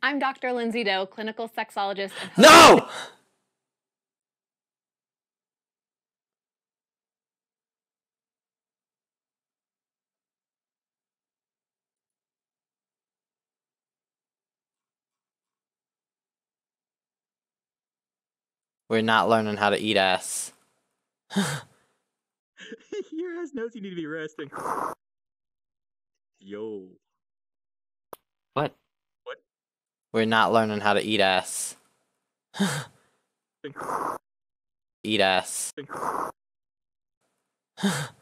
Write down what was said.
I'm Dr. Lindsay Doe, clinical sexologist and host. No! We're not learning how to eat ass. Your ass knows you need to be resting. Yo. What? What? We're not learning how to eat ass. Eat ass.